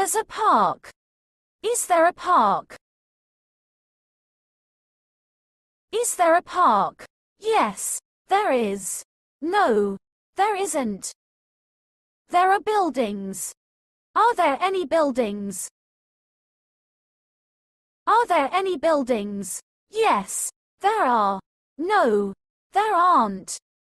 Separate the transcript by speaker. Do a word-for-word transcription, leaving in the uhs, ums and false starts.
Speaker 1: There's a park. Is there a park? Is there a park? Yes, there is. No, there isn't. There are buildings. Are there any buildings? Are there any buildings? Yes, there are. No, there aren't.